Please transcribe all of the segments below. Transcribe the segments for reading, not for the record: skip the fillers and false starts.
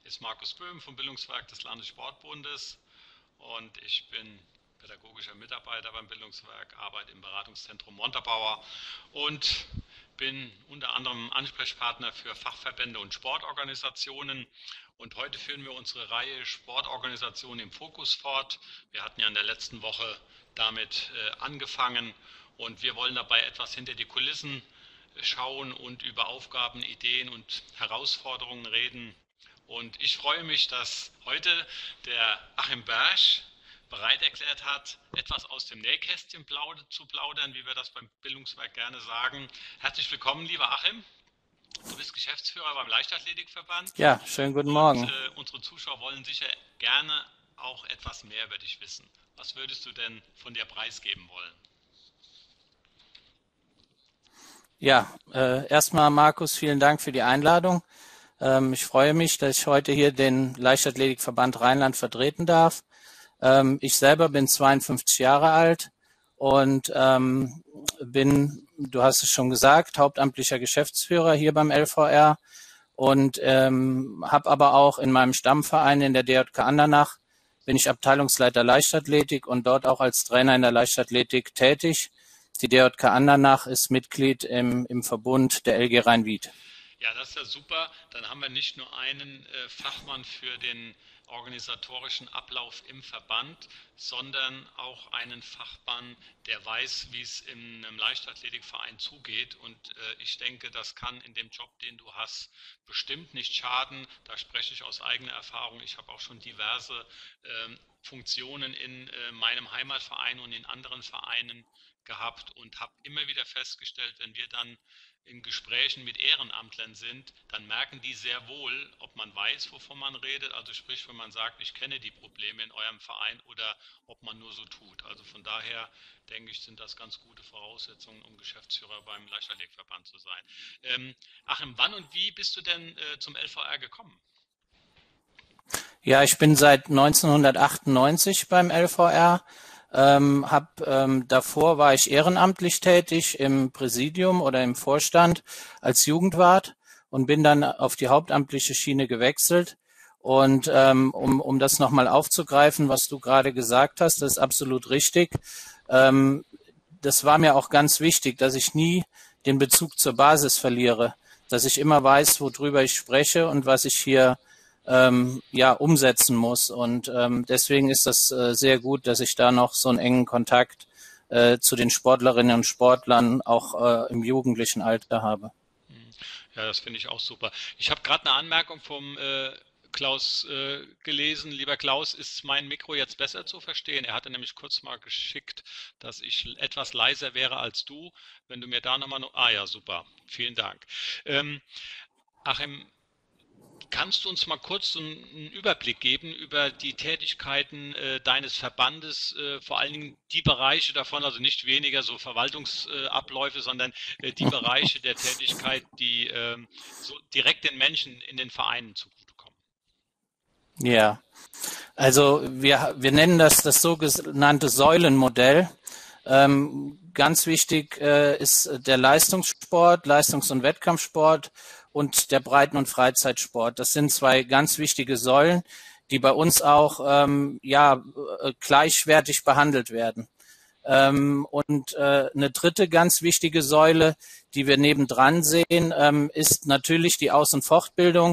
Ist Markus Böhm vom Bildungswerk des Landessportbundes und ich bin pädagogischer Mitarbeiter beim Bildungswerk, arbeite im Beratungszentrum Montabaur und bin unter anderem Ansprechpartner für Fachverbände und Sportorganisationen. Und heute führen wir unsere Reihe Sportorganisationen im Fokus fort. Wir hatten ja in der letzten Woche damit angefangen und wir wollen dabei etwas hinter die Kulissen schauen und über Aufgaben, Ideen und Herausforderungen reden. Und ich freue mich, dass heute der Achim Bersch bereit erklärt hat, etwas aus dem Nähkästchen zu plaudern, wie wir das beim Bildungswerk gerne sagen. Herzlich willkommen, lieber Achim. Du bist Geschäftsführer beim Leichtathletikverband. Ja, schönen guten Und Morgen. unsere Zuschauer wollen sicher gerne auch etwas mehr über dich wissen. Was würdest du denn von dir preisgeben wollen? Ja, erstmal Markus, vielen Dank für die Einladung. Ich freue mich, dass ich heute hier den Leichtathletikverband Rheinland vertreten darf. Ich selber bin 52 Jahre alt und bin, du hast es schon gesagt, hauptamtlicher Geschäftsführer hier beim LVR und habe aber auch in meinem Stammverein in der DJK Andernach bin ich Abteilungsleiter Leichtathletik und dort auch als Trainer in der Leichtathletik tätig. Die DJK Andernach ist Mitglied im Verbund der LG Rhein-Wied. Ja, das ist ja super. Dann haben wir nicht nur einen Fachmann für den organisatorischen Ablauf im Verband, sondern auch einen Fachmann, der weiß, wie es in einem Leichtathletikverein zugeht. Und ich denke, das kann in dem Job, den du hast, bestimmt nicht schaden. Da spreche ich aus eigener Erfahrung. Ich habe auch schon diverse Funktionen in meinem Heimatverein und in anderen Vereinen gehabt und habe immer wieder festgestellt, wenn wir dann in Gesprächen mit Ehrenamtlern sind, dann merken die sehr wohl, ob man weiß, wovon man redet, also sprich, wenn man sagt, ich kenne die Probleme in eurem Verein oder ob man nur so tut. Also von daher denke ich, sind das ganz gute Voraussetzungen, um Geschäftsführer beim Leichtathletikverband zu sein. Achim, wann und wie bist du denn zum LVR gekommen? Ja, ich bin seit 1998 beim LVR. Davor war ich ehrenamtlich tätig im Präsidium oder im Vorstand als Jugendwart und bin dann auf die hauptamtliche Schiene gewechselt. Und um das nochmal aufzugreifen, was du gerade gesagt hast, das ist absolut richtig. Das war mir auch ganz wichtig, dass ich nie den Bezug zur Basis verliere, dass ich immer weiß, worüber ich spreche und was ich hier umsetzen muss. Und deswegen ist das sehr gut, dass ich da noch so einen engen Kontakt zu den Sportlerinnen und Sportlern auch im jugendlichen Alter habe. Ja, das finde ich auch super. Ich habe gerade eine Anmerkung vom Klaus gelesen. Lieber Klaus, ist mein Mikro jetzt besser zu verstehen? Er hatte nämlich kurz mal geschickt, dass ich etwas leiser wäre als du. Wenn du mir da nochmal... Ah ja, super. Vielen Dank. Achim, kannst du uns mal kurz so einen Überblick geben über die Tätigkeiten deines Verbandes, vor allen Dingen die Bereiche davon, also nicht weniger so Verwaltungsabläufe, sondern die Bereiche der Tätigkeit, die so direkt den Menschen in den Vereinen zugutekommen? Ja, also wir nennen das sogenannte Säulenmodell. Ganz wichtig ist der Leistungssport, Leistungs- und Wettkampfsport und der Breiten- und Freizeitsport. Das sind zwei ganz wichtige Säulen, die bei uns auch gleichwertig behandelt werden. Eine dritte ganz wichtige Säule, die wir nebendran sehen, ist natürlich die Aus- und Fortbildung.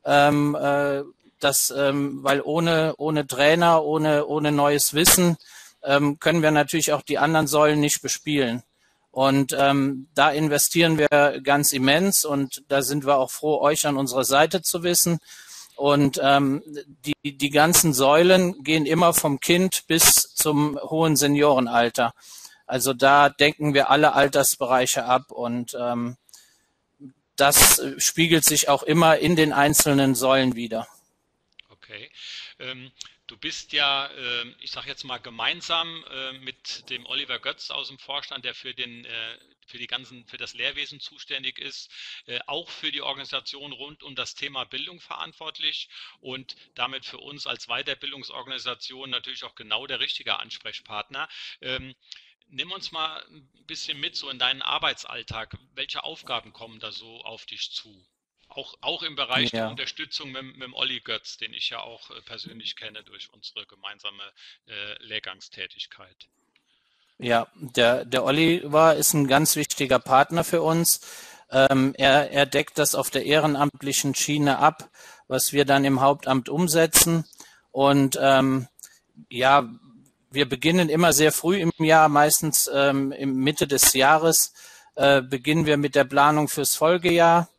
Weil ohne Trainer, ohne neues Wissen können wir natürlich auch die anderen Säulen nicht bespielen. Und da investieren wir ganz immens und da sind wir auch froh, euch an unserer Seite zu wissen. Und die ganzen Säulen gehen immer vom Kind bis zum hohen Seniorenalter. Also da denken wir alle Altersbereiche ab und das spiegelt sich auch immer in den einzelnen Säulen wider. Okay. Du bist ja, ich sage jetzt mal gemeinsam mit dem Oliver Götz aus dem Vorstand, der für für das Lehrwesen zuständig ist, auch für die Organisation rund um das Thema Bildung verantwortlich und damit für uns als Weiterbildungsorganisation natürlich auch genau der richtige Ansprechpartner. Nimm uns mal ein bisschen mit so in deinen Arbeitsalltag. Welche Aufgaben kommen da so auf dich zu? auch im Bereich der Ja. Unterstützung mit dem Olli Götz, den ich ja auch persönlich kenne durch unsere gemeinsame Lehrgangstätigkeit. Ja, der Oliver ist ein ganz wichtiger Partner für uns. Er deckt das auf der ehrenamtlichen Schiene ab, was wir dann im Hauptamt umsetzen. Und ja, wir beginnen immer sehr früh im Jahr, meistens im Mitte des Jahres, beginnen wir mit der Planung fürs Folgejahr.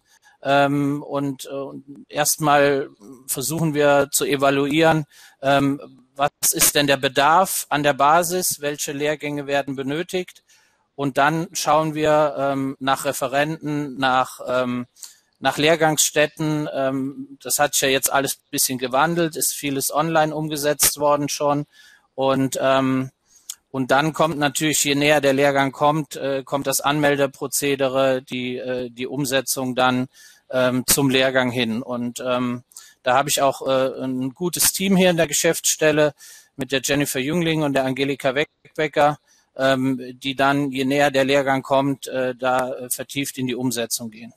Erstmal versuchen wir zu evaluieren, was ist denn der Bedarf an der Basis, welche Lehrgänge werden benötigt. Und dann schauen wir nach Referenten, nach Lehrgangsstätten. Das hat sich ja jetzt alles ein bisschen gewandelt, ist vieles online umgesetzt worden schon. Und, und dann kommt natürlich, je näher der Lehrgang kommt, kommt das Anmeldeprozedere, die Umsetzung dann zum Lehrgang hin. Und da habe ich auch ein gutes Team hier in der Geschäftsstelle mit der Jennifer Jüngling und der Angelika Weckbecker, die dann, je näher der Lehrgang kommt, da vertieft in die Umsetzung gehen.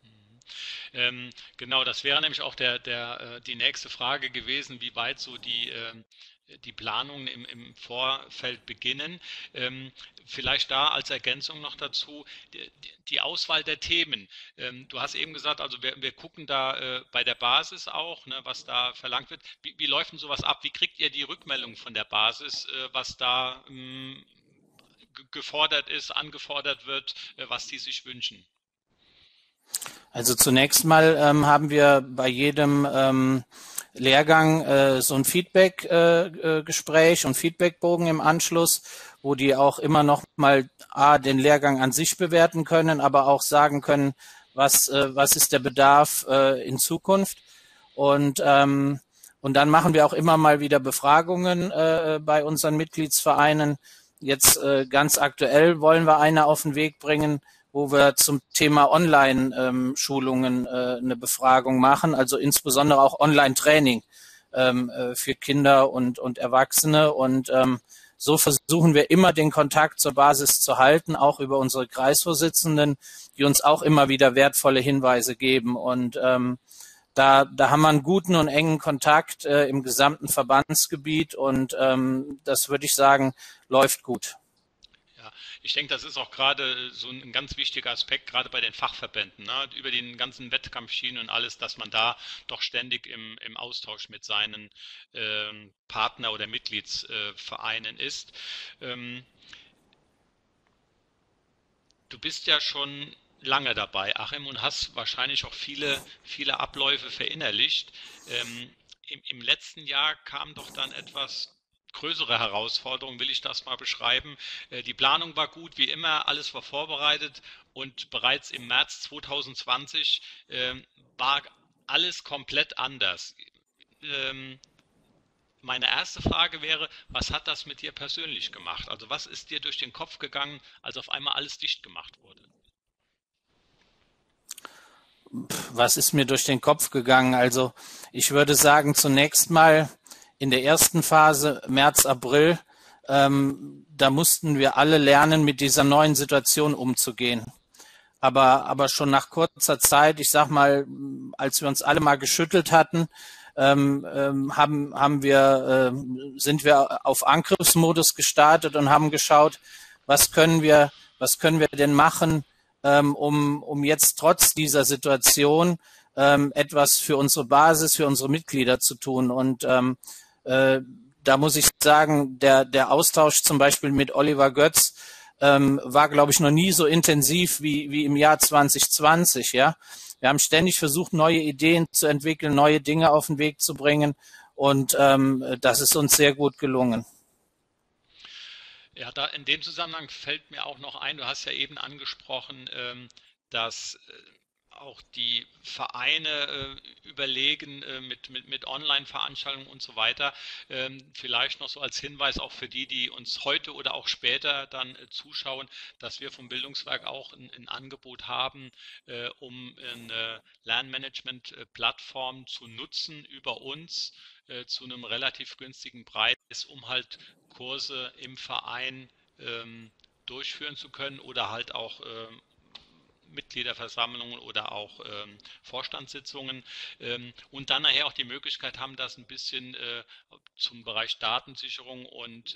Genau, das wäre nämlich auch die nächste Frage gewesen, wie weit so die Planungen im Vorfeld beginnen. Vielleicht da als Ergänzung noch dazu, die Auswahl der Themen. Du hast eben gesagt, also wir gucken da bei der Basis auch, ne, was da verlangt wird. Wie läuft denn sowas ab? Wie kriegt ihr die Rückmeldung von der Basis, was da gefordert ist, angefordert wird, was die sich wünschen? Also zunächst mal haben wir bei jedem Lehrgang so ein Feedback-Gespräch und Feedbackbogen im Anschluss, wo die auch immer noch mal den Lehrgang an sich bewerten können, aber auch sagen können, was ist der Bedarf in Zukunft. Und dann machen wir auch immer mal wieder Befragungen bei unseren Mitgliedsvereinen. Jetzt ganz aktuell wollen wir eine auf den Weg bringen, wo wir zum Thema Online-Schulungen eine Befragung machen, also insbesondere auch Online-Training für Kinder und Erwachsene. Und so versuchen wir immer den Kontakt zur Basis zu halten, auch über unsere Kreisvorsitzenden, die uns auch immer wieder wertvolle Hinweise geben. Und da haben wir einen guten und engen Kontakt im gesamten Verbandsgebiet und das würde ich sagen, läuft gut. Ja, ich denke, das ist auch gerade so ein ganz wichtiger Aspekt, gerade bei den Fachverbänden, ne, über den ganzen Wettkampfschienen und alles, dass man da doch ständig im Austausch mit seinen Partner- oder Mitgliedsvereinen ist. Ähm, Du bist ja schon lange dabei, Achim, und hast wahrscheinlich auch viele Abläufe verinnerlicht. Im letzten Jahr kam doch dann etwas größere Herausforderung, will ich das mal beschreiben. Die Planung war gut, wie immer, alles war vorbereitet und bereits im März 2020 war alles komplett anders. Ähm, Meine erste Frage wäre, was hat das mit dir persönlich gemacht? Also was ist dir durch den Kopf gegangen, als auf einmal alles dicht gemacht wurde? Was ist mir durch den Kopf gegangen? Also ich würde sagen, zunächst mal in der ersten Phase, März, April, da mussten wir alle lernen, mit dieser neuen Situation umzugehen. Aber schon nach kurzer Zeit, ich sag mal, als wir uns alle mal geschüttelt hatten, sind wir auf Angriffsmodus gestartet und haben geschaut, was können wir, was können wir denn machen, um jetzt trotz dieser Situation etwas für unsere Basis, für unsere Mitglieder zu tun. Und da muss ich sagen, der Austausch zum Beispiel mit Oliver Götz war, glaube ich, noch nie so intensiv wie im Jahr 2020. Ja, wir haben ständig versucht, neue Ideen zu entwickeln, neue Dinge auf den Weg zu bringen, und das ist uns sehr gut gelungen. Ja, da in dem Zusammenhang fällt mir auch noch ein, du hast ja eben angesprochen, dass auch die Vereine überlegen mit Online-Veranstaltungen und so weiter. Vielleicht noch so als Hinweis auch für die, die uns heute oder auch später dann zuschauen, dass wir vom Bildungswerk auch ein Angebot haben, um eine Lernmanagement-Plattform zu nutzen über uns zu einem relativ günstigen Preis, um halt Kurse im Verein durchführen zu können oder halt auch Mitgliederversammlungen oder auch Vorstandssitzungen und dann nachher auch die Möglichkeit haben, das ein bisschen zum Bereich Datensicherung und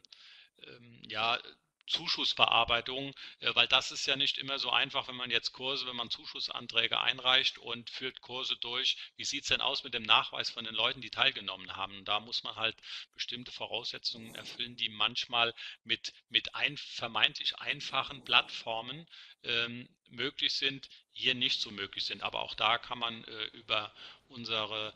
ja, Zuschussbearbeitung, weil das ist ja nicht immer so einfach, wenn man jetzt Kurse, wenn man Zuschussanträge einreicht und führt Kurse durch. Wie sieht es denn aus mit dem Nachweis von den Leuten, die teilgenommen haben? Da muss man halt bestimmte Voraussetzungen erfüllen, die manchmal mit vermeintlich einfachen Plattformen möglich sind, hier nicht so möglich sind. Aber auch da kann man über unsere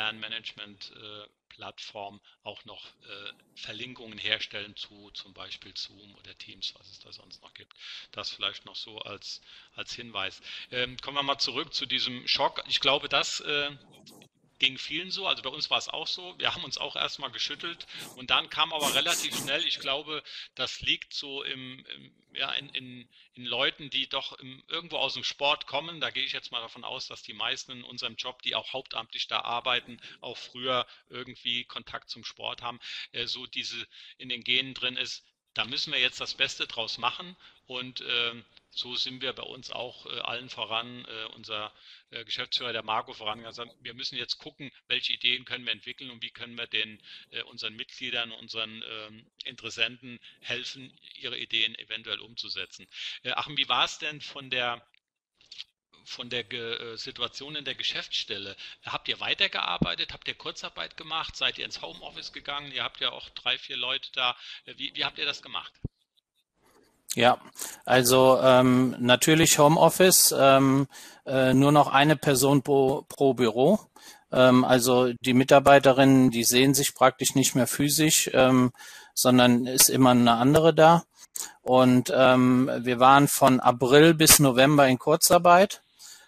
Lernmanagement-Plattform auch noch Verlinkungen herstellen zu zum Beispiel Zoom oder Teams, was es da sonst noch gibt. Das vielleicht noch so als Hinweis. Kommen wir mal zurück zu diesem Schock. Ich glaube, das ging vielen so, also bei uns war es auch so. Wir haben uns auch erstmal geschüttelt und dann kam aber relativ schnell, ich glaube, das liegt so ja, in Leuten, die doch irgendwo aus dem Sport kommen. Da gehe ich jetzt mal davon aus, dass die meisten in unserem Job, die auch hauptamtlich da arbeiten, auch früher irgendwie Kontakt zum Sport haben, so diese in den Genen drin ist. Da müssen wir jetzt das Beste draus machen und so sind wir bei uns auch allen voran, unser Geschäftsführer, der Marco, vorangegangen. Wir müssen jetzt gucken, welche Ideen können wir entwickeln und wie können wir unseren Mitgliedern, unseren Interessenten helfen, ihre Ideen eventuell umzusetzen. Achim, wie war es denn von der Situation in der Geschäftsstelle? Habt ihr weitergearbeitet? Habt ihr Kurzarbeit gemacht? Seid ihr ins Homeoffice gegangen? Ihr habt ja auch 3, 4 Leute da. Wie habt ihr das gemacht? Ja, also natürlich Homeoffice, nur noch eine Person pro Büro. Also die Mitarbeiterinnen, die sehen sich praktisch nicht mehr physisch, sondern ist immer eine andere da. Und wir waren von April bis November in Kurzarbeit,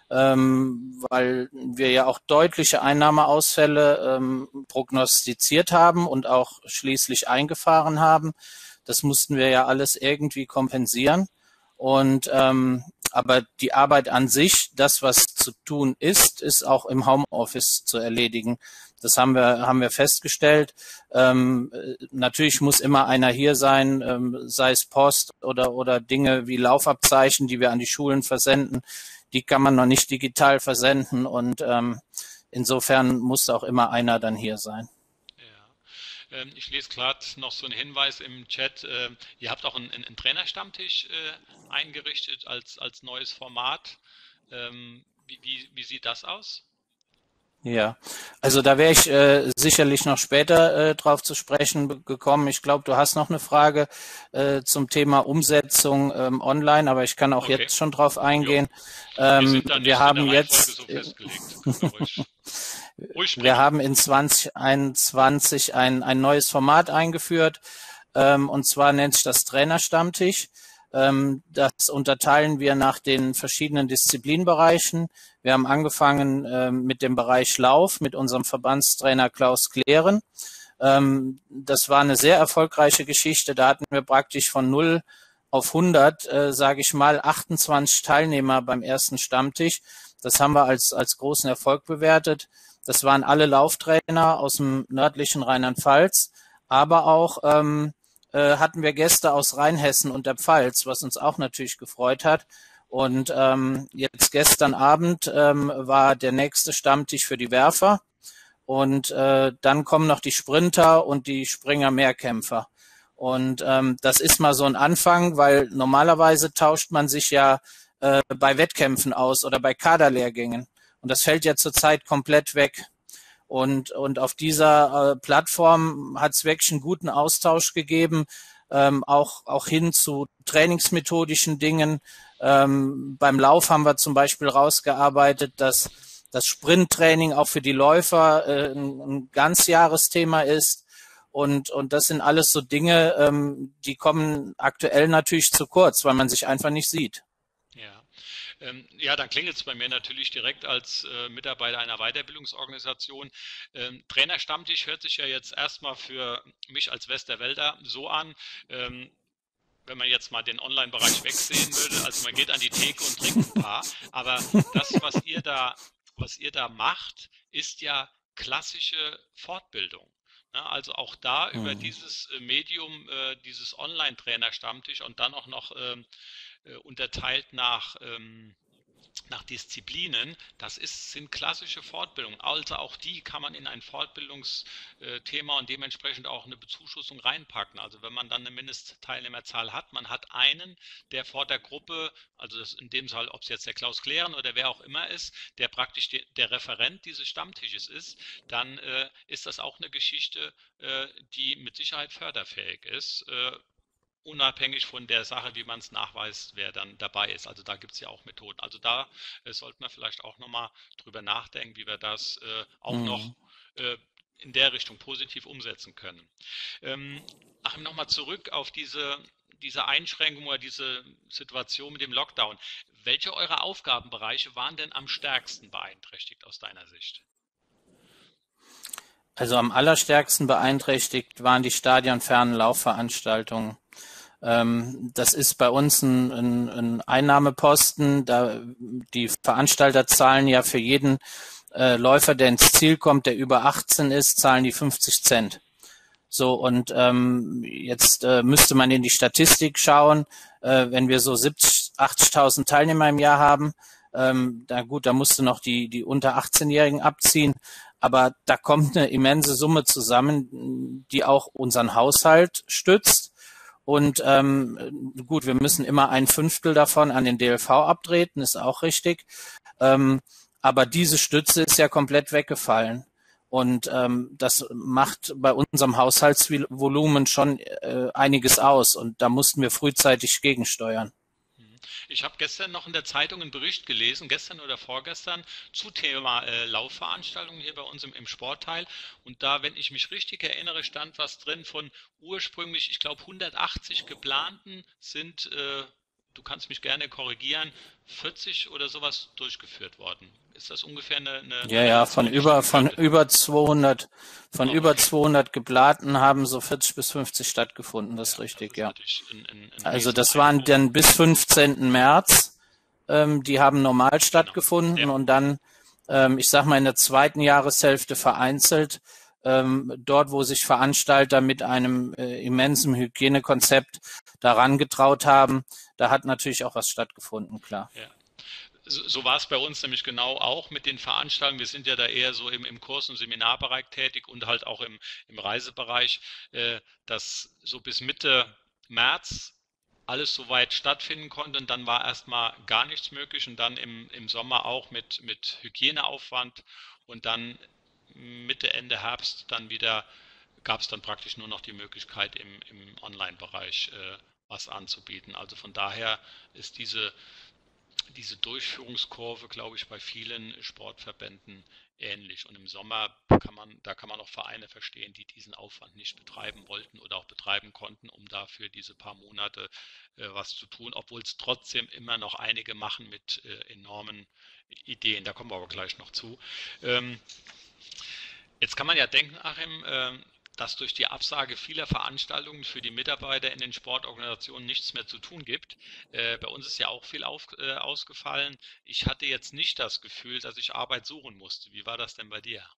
weil wir ja auch deutliche Einnahmeausfälle prognostiziert haben und auch schließlich eingefahren haben. Das mussten wir ja alles irgendwie kompensieren. Und aber die Arbeit an sich, das, was zu tun ist auch im Homeoffice zu erledigen. Das haben wir festgestellt. Natürlich muss immer einer hier sein, sei es Post oder Dinge wie Laufabzeichen, die wir an die Schulen versenden. Die kann man noch nicht digital versenden und insofern muss auch immer einer dann hier sein. Ich lese gerade noch so einen Hinweis im Chat. Ihr habt auch einen Trainerstammtisch eingerichtet als neues Format. Wie sieht das aus? Ja, also da wäre ich sicherlich noch später drauf zu sprechen gekommen. Ich glaube, du hast noch eine Frage zum Thema Umsetzung online, aber ich kann auch Okay, jetzt schon drauf jo. eingehen. Wir sind da Wir nicht in der haben Reihenfolge jetzt so festgelegt. Können wir ruhig Wir springen. haben in 2021 ein neues Format eingeführt, und zwar nennt sich das Trainerstammtisch. Das unterteilen wir nach den verschiedenen Disziplinbereichen. Wir haben angefangen mit dem Bereich Lauf mit unserem Verbandstrainer Klaus Klären. Das war eine sehr erfolgreiche Geschichte. Da hatten wir praktisch von 0 auf 100, sage ich mal, 28 Teilnehmer beim ersten Stammtisch. Das haben wir als großen Erfolg bewertet. Das waren alle Lauftrainer aus dem nördlichen Rheinland-Pfalz, aber auch hatten wir Gäste aus Rheinhessen und der Pfalz, was uns auch natürlich gefreut hat. Und jetzt gestern Abend war der nächste Stammtisch für die Werfer. Und dann kommen noch die Sprinter und die Springer-Mehrkämpfer. Und das ist mal so ein Anfang, weil normalerweise tauscht man sich ja bei Wettkämpfen aus oder bei Kaderlehrgängen. Und das fällt ja zurzeit komplett weg. Und auf dieser Plattform hat es wirklich einen guten Austausch gegeben, auch hin zu trainingsmethodischen Dingen. Beim Lauf haben wir zum Beispiel rausgearbeitet, dass das Sprinttraining auch für die Läufer ein Ganzjahresthema ist. Und das sind alles so Dinge, die kommen aktuell natürlich zu kurz, weil man sich einfach nicht sieht. Ja. Ja, dann klingelt es bei mir natürlich direkt als Mitarbeiter einer Weiterbildungsorganisation. Trainerstammtisch hört sich ja jetzt erstmal für mich als Westerwälder so an, wenn man jetzt mal den Online-Bereich wegsehen würde. Also man geht an die Theke und trinkt ein paar. Aber das, was ihr da macht, ist ja klassische Fortbildung. Ja, also auch da über Mhm. dieses Medium, dieses Online-Trainer-Stammtisch und dann auch noch unterteilt nach Disziplinen, sind klassische Fortbildungen. Also auch die kann man in ein Fortbildungsthema und dementsprechend auch eine Bezuschussung reinpacken. Also wenn man dann eine Mindestteilnehmerzahl hat, man hat einen, der vor der Gruppe, also das in dem Fall, ob es jetzt der Klaus Klären oder wer auch immer ist, der praktisch der Referent dieses Stammtisches ist, dann ist das auch eine Geschichte, die mit Sicherheit förderfähig ist. Unabhängig von der Sache, wie man es nachweist, wer dann dabei ist. Also da gibt es ja auch Methoden. Also da sollte man vielleicht auch nochmal drüber nachdenken, wie wir das auch noch in der Richtung positiv umsetzen können. Achim, nochmal zurück auf diese Einschränkung oder diese Situation mit dem Lockdown. Welche eurer Aufgabenbereiche waren denn am stärksten beeinträchtigt aus deiner Sicht? Also am allerstärksten beeinträchtigt waren die stadionfernen Laufveranstaltungen. Das ist bei uns ein Einnahmeposten. Die Veranstalter zahlen ja für jeden Läufer, der ins Ziel kommt, der über 18 ist, zahlen die 50 Cent. So, und jetzt müsste man in die Statistik schauen, wenn wir so 70.000, 80.000 Teilnehmer im Jahr haben, da musst du noch die unter 18-Jährigen abziehen, aber da kommt eine immense Summe zusammen, die auch unseren Haushalt stützt. Und gut, wir müssen immer 1/5 davon an den DLV abtreten, ist auch richtig. Aber diese Stütze ist ja komplett weggefallen. Und das macht bei unserem Haushaltsvolumen schon einiges aus. Und da mussten wir frühzeitig gegensteuern. Ich habe gestern noch in der Zeitung einen Bericht gelesen, gestern oder vorgestern, zu Thema Laufveranstaltungen hier bei uns im Sportteil. Und da, wenn ich mich richtig erinnere, stand was drin von ursprünglich, ich glaube, 180 geplanten sind, du kannst mich gerne korrigieren, 40 oder sowas durchgeführt worden. Ist das ungefähr eine Ja, von über 200, über 200 geplanten haben so 40 bis 50 stattgefunden, das ist richtig, ja. Also das waren dann bis 15. März, die haben normal stattgefunden und dann, ich sag mal, in der zweiten Jahreshälfte vereinzelt, dort, wo sich Veranstalter mit einem immensen Hygienekonzept daran getraut haben, da hat natürlich auch was stattgefunden, klar. Ja. So war es bei uns nämlich genau auch mit den Veranstaltungen. Wir sind ja da eher so im Kurs- und Seminarbereich tätig und halt auch im Reisebereich, dass so bis Mitte März alles soweit stattfinden konnte. Und dann war erstmal gar nichts möglich und dann im Sommer auch mit Hygieneaufwand und dann Mitte, Ende Herbst dann wieder gab es dann praktisch nur noch die Möglichkeit im Online-Bereich was anzubieten. Also von daher ist diese Durchführungskurve, glaube ich, bei vielen Sportverbänden ähnlich. Und im Sommer kann man auch Vereine verstehen, die diesen Aufwand nicht betreiben wollten oder auch betreiben konnten, um dafür diese paar Monate was zu tun, obwohl es trotzdem immer noch einige machen mit enormen Ideen. Da kommen wir aber gleich noch zu. Jetzt kann man ja denken, Achim, dass durch die Absage vieler Veranstaltungen für die Mitarbeiter in den Sportorganisationen nichts mehr zu tun gibt. Bei uns ist ja auch viel ausgefallen. Ich hatte jetzt nicht das Gefühl, dass ich Arbeit suchen musste. Wie war das denn bei dir?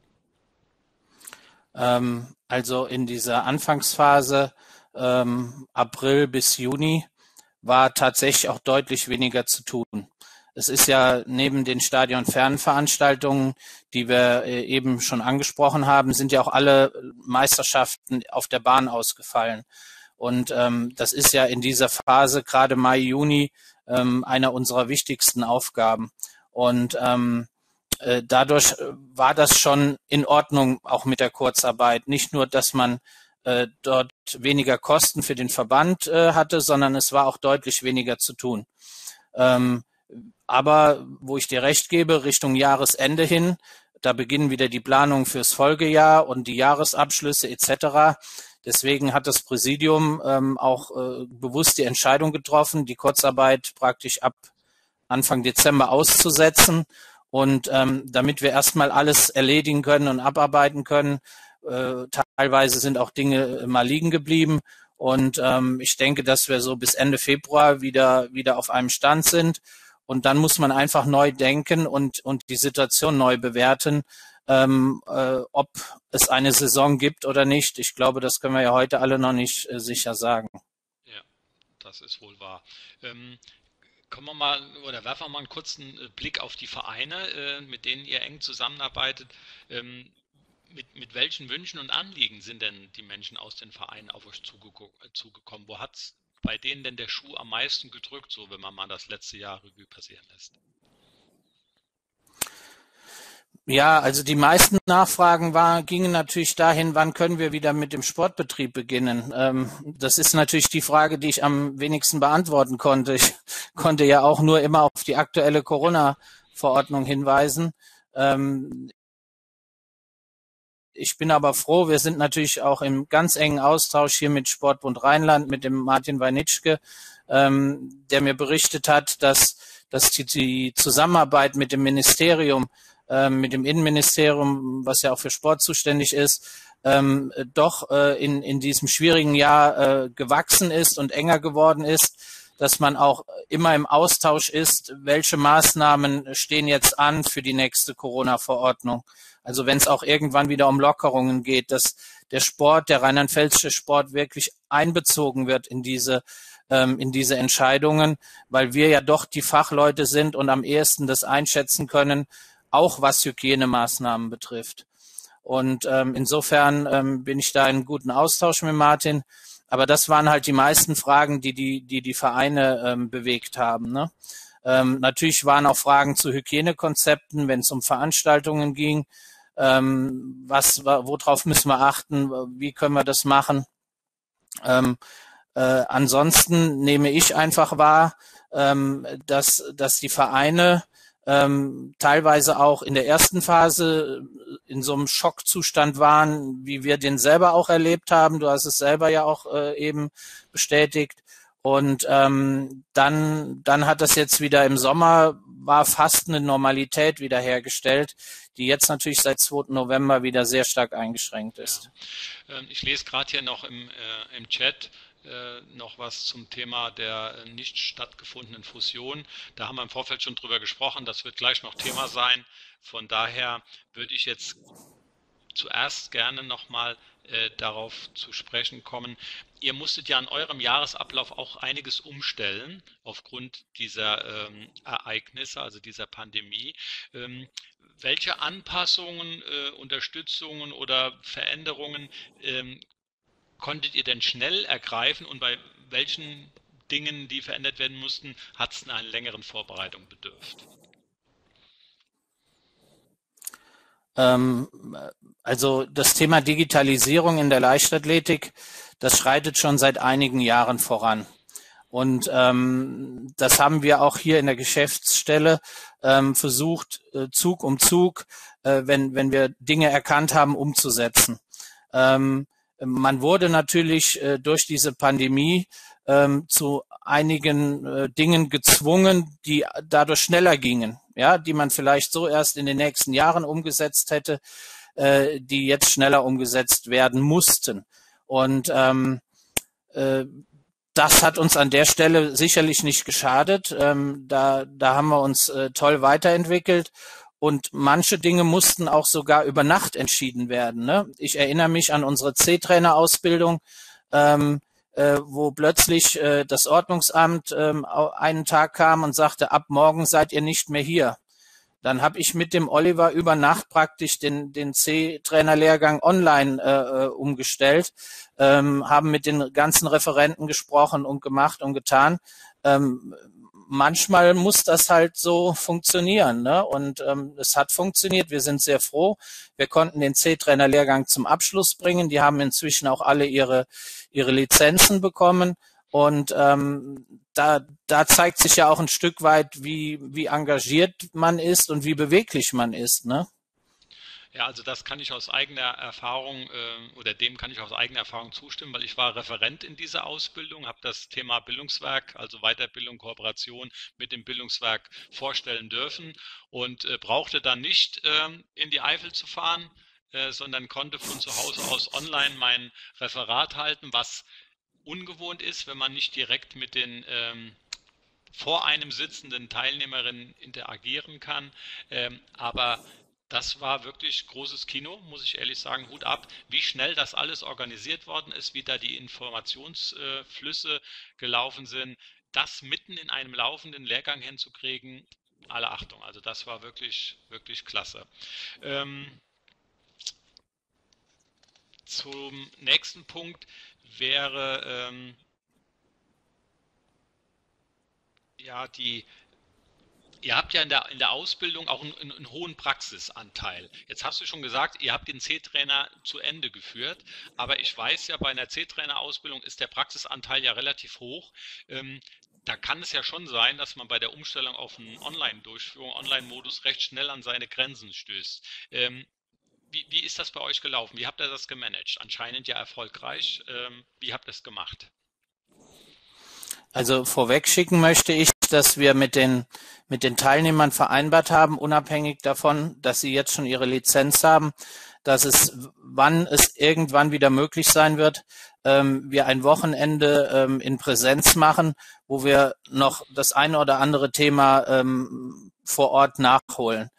Also in dieser Anfangsphase, April bis Juni, war tatsächlich auch deutlich weniger zu tun. Es ist ja neben den Stadionfernveranstaltungen, die wir eben schon angesprochen haben, sind ja auch alle Meisterschaften auf der Bahn ausgefallen. Und das ist ja in dieser Phase, gerade Mai, Juni, einer unserer wichtigsten Aufgaben. Und dadurch war das schon in Ordnung, auch mit der Kurzarbeit. Nicht nur, dass man dort weniger Kosten für den Verband hatte, sondern es war auch deutlich weniger zu tun. Aber wo ich dir recht gebe, Richtung Jahresende hin, da beginnen wieder die Planungen fürs Folgejahr und die Jahresabschlüsse etc. Deswegen hat das Präsidium auch bewusst die Entscheidung getroffen, die Kurzarbeit praktisch ab Anfang Dezember auszusetzen. Und damit wir erstmal alles erledigen können und abarbeiten können, teilweise sind auch Dinge mal liegen geblieben. Und ich denke, dass wir so bis Ende Februar wieder auf einem Stand sind. Und dann muss man einfach neu denken und die Situation neu bewerten, ob es eine Saison gibt oder nicht. Ich glaube, das können wir ja heute alle noch nicht sicher sagen. Ja, das ist wohl wahr. Ähm, Kommen wir mal oder werfen wir mal einen kurzen Blick auf die Vereine, mit denen ihr eng zusammenarbeitet. Ähm, mit welchen Wünschen und Anliegen sind denn die Menschen aus den Vereinen auf euch zugekommen? Wo hat es bei denen denn der Schuh am meisten gedrückt, so wenn man mal das letzte Jahr Revue passieren lässt? Ja, also die meisten Nachfragen gingen natürlich dahin, wann können wir wieder mit dem Sportbetrieb beginnen? Das ist natürlich die Frage, die ich am wenigsten beantworten konnte. Ich konnte ja auch nur immer auf die aktuelle Corona-Verordnung hinweisen. Ähm, Ich bin aber froh, wir sind natürlich auch im ganz engen Austausch hier mit Sportbund Rheinland, mit dem Martin Weinitschke, der mir berichtet hat, dass die Zusammenarbeit mit dem Ministerium, mit dem Innenministerium, was ja auch für Sport zuständig ist, doch in diesem schwierigen Jahr gewachsen ist und enger geworden ist, dass man auch immer im Austausch ist, welche Maßnahmen stehen jetzt an für die nächste Corona-Verordnung. Also wenn es auch irgendwann wieder um Lockerungen geht, dass der Sport, der rheinland-pfälzische Sport wirklich einbezogen wird in diese Entscheidungen, weil wir ja doch die Fachleute sind und am ehesten das einschätzen können, auch was Hygienemaßnahmen betrifft. Und insofern bin ich da in guten Austausch mit Martin. Aber das waren halt die meisten Fragen, die Vereine bewegt haben. Ne? Natürlich waren auch Fragen zu Hygienekonzepten, wenn es um Veranstaltungen ging. Worauf müssen wir achten? Wie können wir das machen? Ansonsten nehme ich einfach wahr, dass die Vereine teilweise auch in der ersten Phase in so einem Schockzustand waren, wie wir den selber auch erlebt haben. Du hast es selber ja auch eben bestätigt. Und dann hat das jetzt wieder im Sommer, war fast eine Normalität wiederhergestellt, die jetzt natürlich seit 2. November wieder sehr stark eingeschränkt ist. Ja. Ich lese gerade hier noch im Chat noch was zum Thema der nicht stattgefundenen Fusion. Da haben wir im Vorfeld schon drüber gesprochen, das wird gleich noch Thema sein. Von daher würde ich jetzt zuerst gerne nochmal darauf zu sprechen kommen. Ihr musstet ja an eurem Jahresablauf auch einiges umstellen aufgrund dieser Ereignisse, also dieser Pandemie. Ähm, Welche Anpassungen, Unterstützungen oder Veränderungen konntet ihr denn schnell ergreifen und bei welchen Dingen, die verändert werden mussten, hat es einer längeren Vorbereitung bedurft? Ähm, also das Thema Digitalisierung in der Leichtathletik, das schreitet schon seit einigen Jahren voran. Und das haben wir auch hier in der Geschäftsstelle versucht, Zug um Zug, wenn wir Dinge erkannt haben, umzusetzen. Man wurde natürlich durch diese Pandemie zu einigen Dingen gezwungen, die dadurch schneller gingen, ja, die man vielleicht so erst in den nächsten Jahren umgesetzt hätte, die jetzt schneller umgesetzt werden mussten. Und das hat uns an der Stelle sicherlich nicht geschadet. Da haben wir uns toll weiterentwickelt. Und manche Dinge mussten auch sogar über Nacht entschieden werden. Ne? Ich erinnere mich an unsere C-Trainer-Ausbildung, wo plötzlich das Ordnungsamt einen Tag kam und sagte, ab morgen seid ihr nicht mehr hier. Dann habe ich mit dem Oliver über Nacht praktisch den C-Trainer-Lehrgang online umgestellt, haben mit den ganzen Referenten gesprochen und gemacht und getan. Manchmal muss das halt so funktionieren, ne? Und es hat funktioniert. Wir sind sehr froh. Wir konnten den C-Trainer-Lehrgang zum Abschluss bringen. Die haben inzwischen auch alle ihre Lizenzen bekommen. Und da zeigt sich ja auch ein Stück weit, wie engagiert man ist und wie beweglich man ist, ne? Ja, also das kann ich aus eigener Erfahrung oder dem kann ich aus eigener Erfahrung zustimmen, weil ich war Referent in dieser Ausbildung, habe das Thema Bildungswerk, also Weiterbildung, Kooperation mit dem Bildungswerk vorstellen dürfen und brauchte dann nicht in die Eifel zu fahren, sondern konnte von zu Hause aus online mein Referat halten, was ungewohnt ist, wenn man nicht direkt mit den vor einem sitzenden Teilnehmerinnen interagieren kann. Aber Das war wirklich großes Kino, muss ich ehrlich sagen, Hut ab, wie schnell das alles organisiert worden ist, wie da die Informationsflüsse gelaufen sind. Das mitten in einem laufenden Lehrgang hinzukriegen, alle Achtung. Also das war wirklich, wirklich klasse. Ähm, Zum nächsten Punkt wäre ja die. Ihr habt ja in der Ausbildung auch einen hohen Praxisanteil. Jetzt hast du schon gesagt, ihr habt den C-Trainer zu Ende geführt, aber ich weiß ja, bei einer C-Trainer-Ausbildung ist der Praxisanteil ja relativ hoch. Ähm, Da kann es ja schon sein, dass man bei der Umstellung auf eine Online-Durchführung, Online-Modus recht schnell an seine Grenzen stößt. Wie ist das bei euch gelaufen? Wie habt ihr das gemanagt? Anscheinend ja erfolgreich. Wie habt ihr es gemacht? Also vorweg schicken möchte ich, dass wir mit den Teilnehmern vereinbart haben, unabhängig davon, dass sie jetzt schon ihre Lizenz haben, dass es, wann es irgendwann wieder möglich sein wird, wir ein Wochenende in Präsenz machen, wo wir noch das eine oder andere Thema vor Ort nachholen.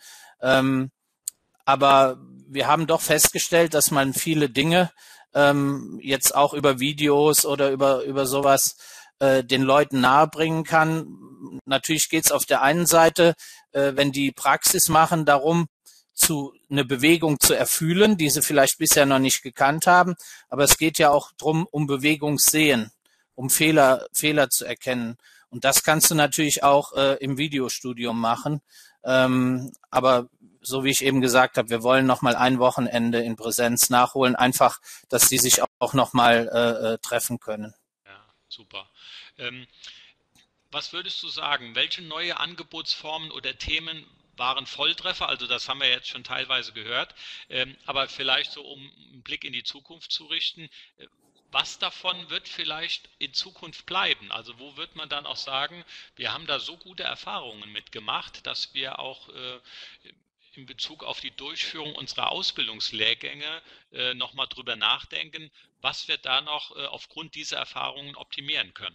Aber wir haben doch festgestellt, dass man viele Dinge jetzt auch über Videos oder über sowas den Leuten nahebringen kann. Natürlich geht es auf der einen Seite, wenn die Praxis machen, darum, eine Bewegung zu erfühlen, die sie vielleicht bisher noch nicht gekannt haben. Aber es geht ja auch darum, um Bewegungssehen, um Fehler zu erkennen. Und das kannst du natürlich auch im Videostudium machen. Aber so wie ich eben gesagt habe, wir wollen noch mal ein Wochenende in Präsenz nachholen, einfach, dass die sich auch noch mal treffen können. Ja, super. Ähm, Was würdest du sagen? Welche neue Angebotsformen oder Themen waren Volltreffer? Also das haben wir jetzt schon teilweise gehört, aber vielleicht so, um einen Blick in die Zukunft zu richten, äh, was davon wird vielleicht in Zukunft bleiben? Also wo wird man dann auch sagen, wir haben da so gute Erfahrungen mitgemacht, dass wir auch in Bezug auf die Durchführung unserer Ausbildungslehrgänge nochmal drüber nachdenken, was wir da noch aufgrund dieser Erfahrungen optimieren können.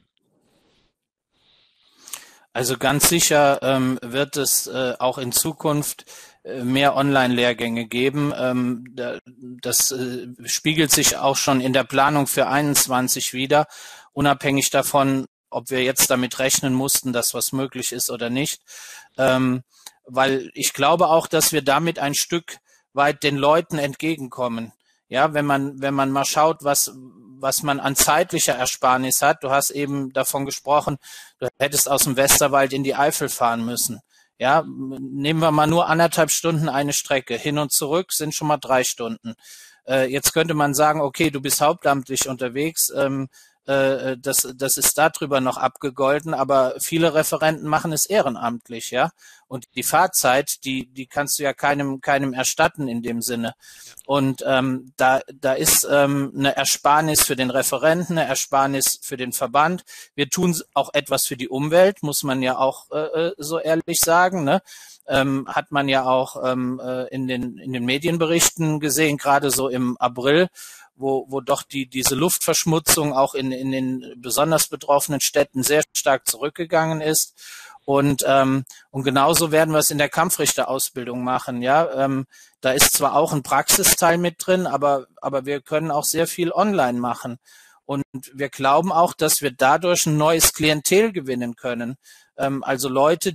Also ganz sicher wird es auch in Zukunft mehr Online-Lehrgänge geben. Das spiegelt sich auch schon in der Planung für 21 wieder, unabhängig davon, ob wir jetzt damit rechnen mussten, dass was möglich ist oder nicht. Weil ich glaube auch, dass wir damit ein Stück weit den Leuten entgegenkommen. Ja, wenn man mal schaut, was man an zeitlicher Ersparnis hat. Du hast eben davon gesprochen, du hättest aus dem Westerwald in die Eifel fahren müssen. Ja, nehmen wir mal nur 1,5 Stunden eine Strecke. Hin und zurück sind schon mal 3 Stunden. Jetzt könnte man sagen, okay, du bist hauptamtlich unterwegs, das ist darüber noch abgegolten, aber viele Referenten machen es ehrenamtlich, ja. Und die Fahrzeit, die kannst du ja keinem erstatten in dem Sinne. Ja. Und da ist eine Ersparnis für den Referenten, eine Ersparnis für den Verband. Wir tun auch etwas für die Umwelt, muss man ja auch so ehrlich sagen, ne? Hat man ja auch in den Medienberichten gesehen, gerade so im April, wo doch diese Luftverschmutzung auch in den besonders betroffenen Städten sehr stark zurückgegangen ist. Und genauso werden wir es in der Kampfrichterausbildung machen. Ja, da ist zwar auch ein Praxisteil mit drin, aber wir können auch sehr viel online machen. Und wir glauben auch, dass wir dadurch ein neues Klientel gewinnen können. Also Leute,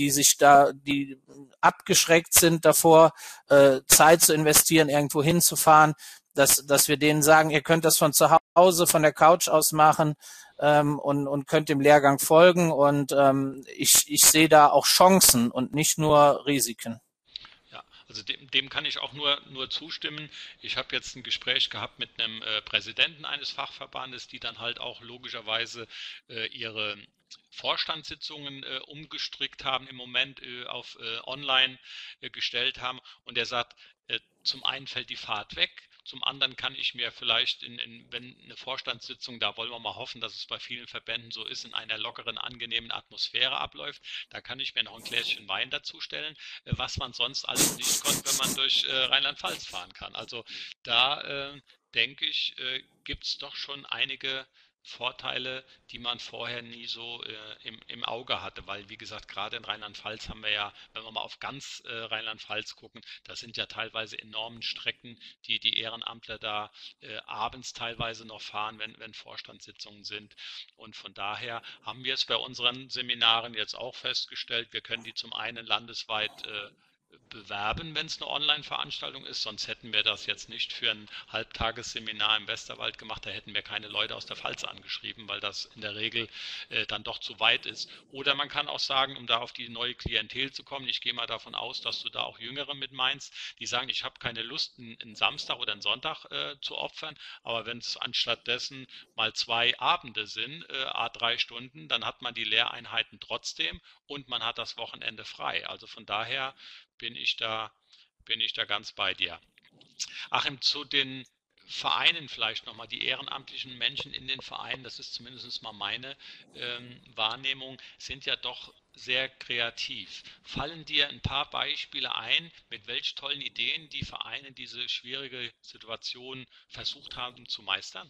die abgeschreckt sind davor, Zeit zu investieren, irgendwo hinzufahren, dass wir denen sagen, ihr könnt das von zu Hause, von der Couch aus machen und könnt dem Lehrgang folgen. Und ich sehe da auch Chancen und nicht nur Risiken. Ja, also dem kann ich auch nur zustimmen. Ich habe jetzt ein Gespräch gehabt mit einem Präsidenten eines Fachverbandes, die dann halt auch logischerweise ihre Vorstandssitzungen umgestrickt haben im Moment auf online gestellt haben. Und er sagt, zum einen fällt die Fahrt weg, zum anderen kann ich mir vielleicht, wenn eine Vorstandssitzung, da wollen wir mal hoffen, dass es bei vielen Verbänden so ist, in einer lockeren, angenehmen Atmosphäre abläuft, da kann ich mir noch ein Gläschen Wein dazustellen, was man sonst alles nicht konnte, wenn man durch Rheinland-Pfalz fahren kann. Also da denke ich, gibt es doch schon einige Vorteile, die man vorher nie so im Auge hatte, weil wie gesagt, gerade in Rheinland-Pfalz haben wir ja, wenn wir mal auf ganz Rheinland-Pfalz gucken, das sind ja teilweise enormen Strecken, die die Ehrenamtler da abends teilweise noch fahren, wenn Vorstandssitzungen sind. Und von daher haben wir es bei unseren Seminaren jetzt auch festgestellt, wir können die zum einen landesweit bewerben, wenn es eine Online-Veranstaltung ist, sonst hätten wir das jetzt nicht für ein Halbtagesseminar im Westerwald gemacht, da hätten wir keine Leute aus der Pfalz angeschrieben, weil das in der Regel dann doch zu weit ist. Oder man kann auch sagen, um da auf die neue Klientel zu kommen, ich gehe mal davon aus, dass du da auch Jüngere mit meinst, die sagen, ich habe keine Lust, einen Samstag oder einen Sonntag zu opfern, aber wenn es anstatt dessen mal 2 Abende sind, a 3 Stunden, dann hat man die Lehreinheiten trotzdem und man hat das Wochenende frei. Also von daher bin ich da, bin ich da ganz bei dir. Achim, zu den Vereinen vielleicht nochmal, die ehrenamtlichen Menschen in den Vereinen, das ist zumindest mal meine Wahrnehmung, sind ja doch sehr kreativ. Fallen dir ein paar Beispiele ein, mit welch tollen Ideen die Vereine diese schwierige Situation versucht haben zu meistern?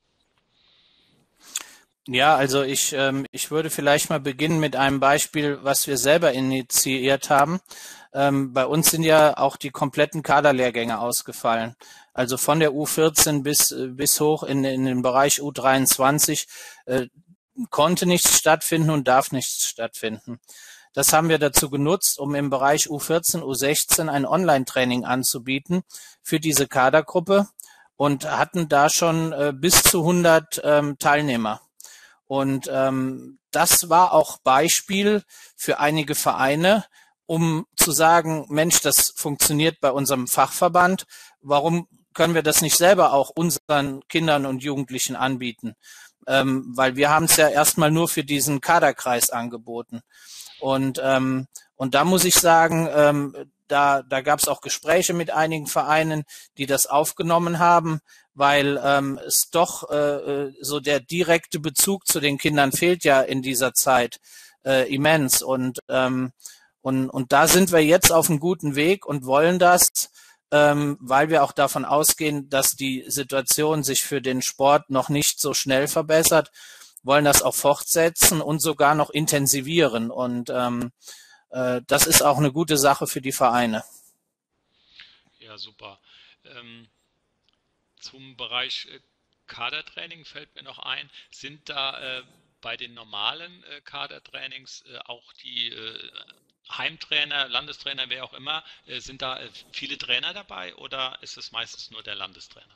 Ja, also ich würde vielleicht mal beginnen mit einem Beispiel, was wir selber initiiert haben. Bei uns sind ja auch die kompletten Kaderlehrgänge ausgefallen. Also von der U14 bis hoch in den Bereich U23 konnte nichts stattfinden und darf nichts stattfinden. Das haben wir dazu genutzt, um im Bereich U14, U16 ein Online-Training anzubieten für diese Kadergruppe und hatten da schon bis zu 100 Teilnehmer. Und das war auch Beispiel für einige Vereine, um zu sagen, Mensch, das funktioniert bei unserem Fachverband. Warum können wir das nicht selber auch unseren Kindern und Jugendlichen anbieten? Weil wir haben es ja erstmal nur für diesen Kaderkreis angeboten. Und da muss ich sagen, da gab es auch Gespräche mit einigen Vereinen, die das aufgenommen haben, weil es doch so der direkte Bezug zu den Kindern fehlt ja in dieser Zeit immens. Und da sind wir jetzt auf einem guten Weg und wollen das, weil wir auch davon ausgehen, dass die Situation sich für den Sport noch nicht so schnell verbessert, wollen das auch fortsetzen und sogar noch intensivieren. Und das ist auch eine gute Sache für die Vereine. Ja, super. Ähm, Zum Bereich Kadertraining fällt mir noch ein, sind da bei den normalen Kadertrainings auch die Heimtrainer, Landestrainer, wer auch immer, sind da viele Trainer dabei oder ist es meistens nur der Landestrainer?